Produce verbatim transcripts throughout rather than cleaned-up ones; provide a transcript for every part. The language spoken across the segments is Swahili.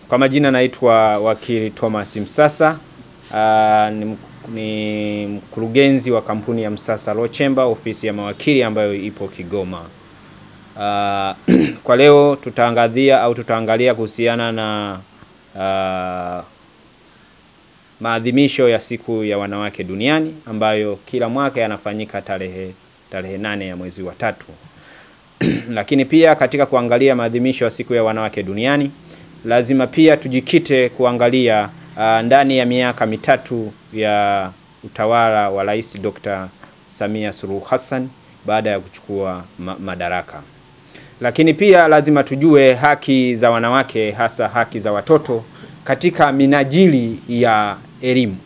Kwa majina naitwa Wakili Thomas Msasa, uh, ni, ni mkurugenzi wa kampuni ya Msasa Law Chamber, ofisi ya mawakili ambayo ipo Kigoma. Uh, kwa leo tutaangazia au tutaangalia kuhusiana na uh, maadhimisho ya siku ya wanawake duniani ambayo kila mwaka yanafanyika tarehe tarehe nane ya mwezi wa tatu. Lakini pia katika kuangalia maadhimisho ya siku ya wanawake duniani, lazima pia tujikite kuangalia uh, ndani ya miaka mitatu ya utawala wa Rais Dokta Samia Suluhu Hassan baada ya kuchukua ma madaraka. Lakini pia lazima tujue haki za wanawake, hasa haki za watoto katika minajili ya elimu.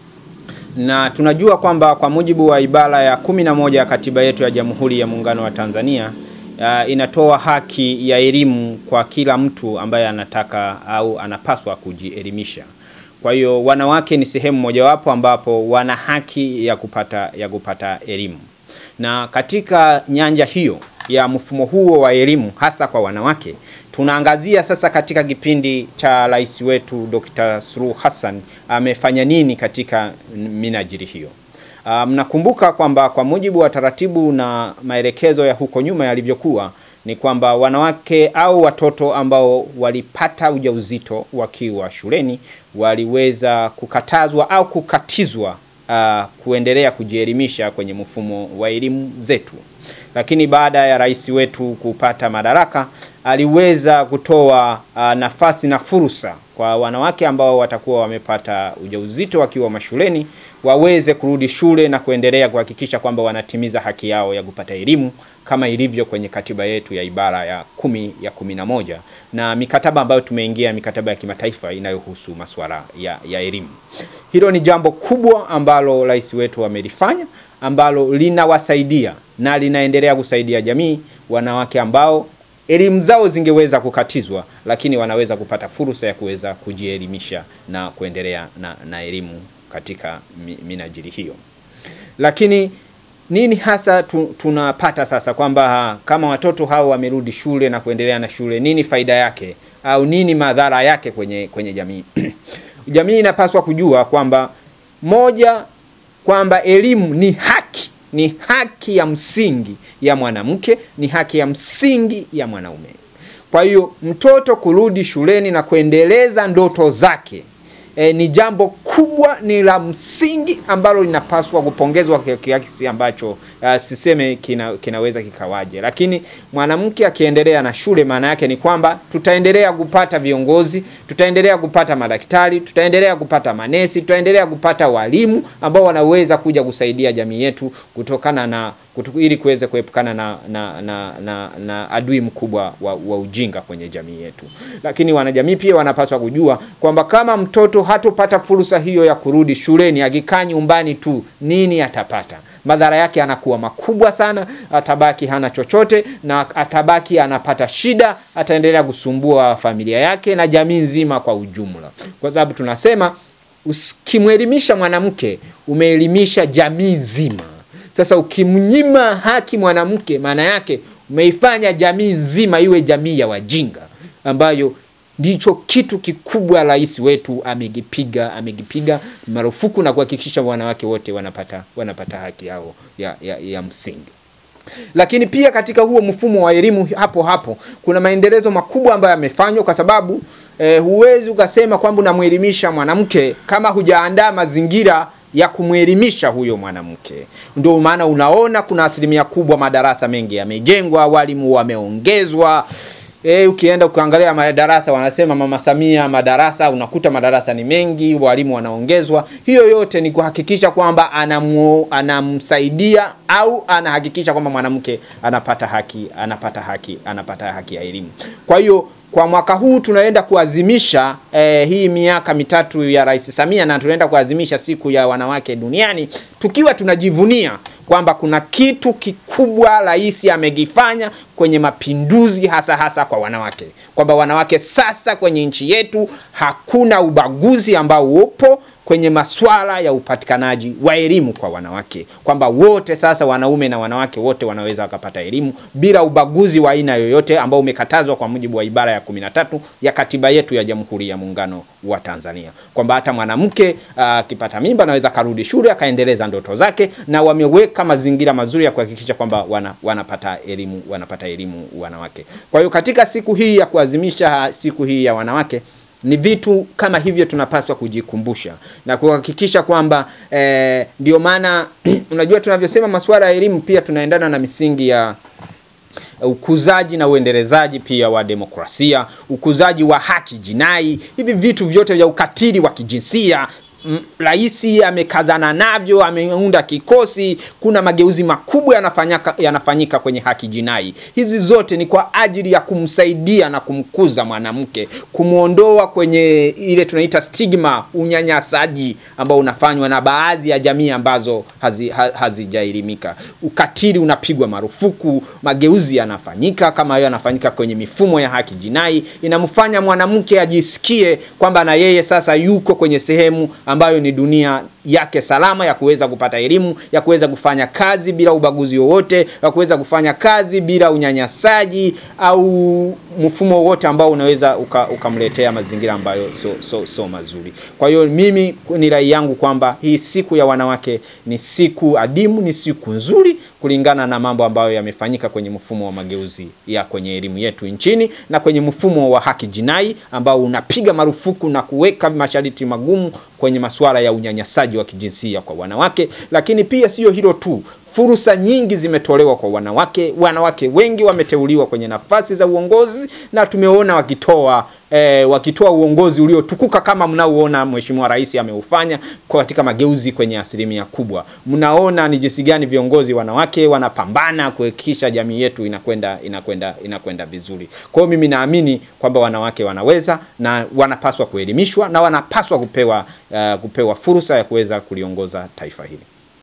Na tunajua kwamba kwa mujibu wa ibara ya kumi na moja ya katiba yetu ya Jamhuri ya Muungano wa Tanzania, Uh, inatoa haki ya elimu kwa kila mtu ambaye anataka au anapaswa kujielimisha. Kwa hiyo wanawake ni sehemu mojawapo ambapo wana haki ya kupata ya kupata elimu. Na katika nyanja hiyo ya mfumo huo wa elimu hasa kwa wanawake, tunaangazia sasa katika kipindi cha rais wetu Dokta Suluhu Hassan amefanya nini katika minajili hiyo. Uh, mnakumbuka kwamba kwa mujibu wa taratibu na maelekezo ya huko nyuma yalivyokuwa, ni kwamba wanawake au watoto ambao walipata ujauzito wakiwa shuleni waliweza kukatazwa au kukatizwa uh, kuendelea kujielimisha kwenye mfumo wa elimu zetu. Lakini baada ya rais wetu kupata madaraka, aliweza kutoa uh, nafasi na fursa kwa wanawake ambao watakuwa wamepata ujauzito wakiwa mashuleni waweze kurudi shule na kuendelea kuhakikisha kwamba wanatimiza haki yao ya kupata elimu kama ilivyo kwenye katiba yetu ya ibara ya kumi ya kumi na moja na mikataba ambayo tumeingia, mikataba ya kimataifa inayohusu masuala ya, ya elimu. Hilo ni jambo kubwa ambalo rais wetu amelifanya, ambalo linawasaidia na linaendelea kusaidia jamii, wanawake ambao elimu zao zingeweza kukatizwa lakini wanaweza kupata fursa ya kuweza kujielimisha na kuendelea na, na elimu katika minajili hiyo. Lakini nini hasa tu, tunapata sasa kwamba kama watoto hao wamerudi shule na kuendelea na shule, nini faida yake au nini madhara yake kwenye kwenye jamii? Jamii inapaswa kujua kwamba moja, kwamba elimu ni haki, ni haki ya msingi ya mwanamke, ni haki ya msingi ya mwanaume. Kwa hiyo mtoto kurudi shuleni na kuendeleza ndoto zake E, ni jambo kubwa, ni la msingi ambalo linapaswa kupongezwa kwa kiasi ambacho uh, siseme kina, kinaweza kikawaje. Lakini mwanamke akiendelea na shule, maana yake ni kwamba tutaendelea kupata viongozi, tutaendelea kupata madaktari, tutaendelea kupata manesi, tutaendelea kupata walimu ambao wanaweza kuja kusaidia jamii yetu kutokana na kutu, ili kuweza kuepukana na, na, na, na, na adui mkubwa wa, wa ujinga kwenye jamii yetu. Lakini wanajamii pia wanapaswa kujua kwamba kama mtoto hatopata fursa hiyo ya kurudi shuleni, akikaa nyumbani tu, nini atapata? Madhara yake anakuwa makubwa sana, atabaki hana chochote na atabaki anapata shida, ataendelea kusumbua familia yake na jamii nzima kwa ujumla. Kwa sababu tunasema ukimwelimisha mwanamke umeelimisha jamii nzima. Sasa ukimnyima haki mwanamke, maana yake umeifanya jamii nzima iwe jamii ya wajinga, ambayo ndicho kitu kikubwa rais wetu amegipiga amegipiga marufuku na kuhakikisha wanawake wote wanapata wanapata haki yao ya, ya, ya msingi. Lakini pia katika huo mfumo wa elimu hapo hapo kuna maendelezo makubwa ambayo yamefanywa, kwa sababu eh, huwezi ukasema kwamba unamuelimisha mwanamke kama hujaandaa mazingira ya kumuelimisha huyo mwanamke. Ndio maana unaona kuna asilimia kubwa madarasa mengi yamejengwa, walimu wameongezwa. Eh, ukienda ukiangalia madarasa wanasema Mama Samia madarasa, unakuta madarasa ni mengi, walimu wanaongezwa. Hiyo yote ni kuhakikisha kwamba anamu, anamsaidia au anahakikisha kwamba mwanamke anapata haki, anapata haki, anapata haki ya elimu. Kwa hiyo kwa mwaka huu tunaenda kuadhimisha eh, hii miaka mitatu ya Rais Samia, na tunaenda kuadhimisha siku ya wanawake duniani tukiwa tunajivunia kwamba kuna kitu kikubwa rais amekifanya kwenye mapinduzi hasa hasa kwa wanawake. Kwamba wanawake sasa kwenye nchi yetu hakuna ubaguzi ambao upo kwenye masuala ya upatikanaji wa elimu kwa wanawake. Kwamba wote sasa, wanaume na wanawake wote wanaweza wakapata elimu bila ubaguzi wa aina yoyote ambao umekatazwa kwa mujibu wa ibara ya kumi na tatu ya katiba yetu ya Jamhuri ya Muungano wa Tanzania. Kwamba hata mwanamke akipata uh, mimba anaweza karudi shule akaendeleza ndoto zake, na wameweka mazingira mazuri ya kuhakikisha kwamba wana, wanapata elimu wanapata elimu wanawake. Kwa hiyo katika siku hii ya kuadhimisha siku hii ya wanawake, ni vitu kama hivyo tunapaswa kujikumbusha na kuhakikisha kwamba eh, ndio maana unajua tunavyosema masuala ya elimu pia tunaendana na misingi ya ukuzaji na uendelezaji pia wa demokrasia, ukuzaji wa haki jinai. Hivi vitu vyote vya ukatili wa kijinsia Raisi amekazana navyo, ameunda kikosi, kuna mageuzi makubwa yanafanyika yanafanyika kwenye haki jinai. Hizi zote ni kwa ajili ya kumsaidia na kumkuza mwanamke, kumuondoa kwenye ile tunaita stigma, unyanyasaji ambao unafanywa na baadhi ya jamii ambazo hazijailimika. Hazi Ukatili unapigwa marufuku, mageuzi yanafanyika kama hayo yanafanyika kwenye mifumo ya haki jinai. Inamfanya mwanamke ajisikie kwamba na yeye sasa yuko kwenye sehemu ambayo ni dunia yake salama ya kuweza kupata elimu, ya kuweza kufanya kazi bila ubaguzi wowote, ya kuweza kufanya kazi bila unyanyasaji au mfumo wote ambao unaweza ukamletea uka mazingira ambayo so, so, so mazuri. Kwa hiyo mimi ni rai yangu kwamba hii siku ya wanawake ni siku adimu, ni siku nzuri kulingana na mambo ambayo yamefanyika kwenye mfumo wa mageuzi ya kwenye elimu yetu nchini na kwenye mfumo wa haki jinai ambao unapiga marufuku na kuweka masharti magumu kwenye masuala ya unyanyasaji wa kijinsia kwa wanawake. Lakini pia sio hilo tu, fursa nyingi zimetolewa kwa wanawake. Wanawake wengi wameteuliwa kwenye nafasi za uongozi na tumeona wakitoa E, wakitoa uongozi uliotukuka kama mnaoona Mheshimiwa Rais ameufanya katika mageuzi kwenye asilimia kubwa. Mnaona ni jinsi gani viongozi wanawake wanapambana kuhakikisha jamii yetu inakwenda inakwenda inakwenda vizuri. Kwa hiyo mimi naamini kwamba wanawake wanaweza na wanapaswa kuelimishwa na wanapaswa kupewa uh, kupewa fursa ya kuweza kuliongoza taifa hili.